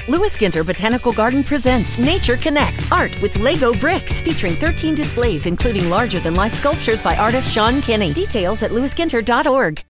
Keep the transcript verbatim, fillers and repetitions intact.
Lewis Ginter Botanical Garden presents Nature Connects, art with Lego bricks, featuring thirteen displays including larger-than-life sculptures by artist Sean Kenney. Details at lewis ginter dot org.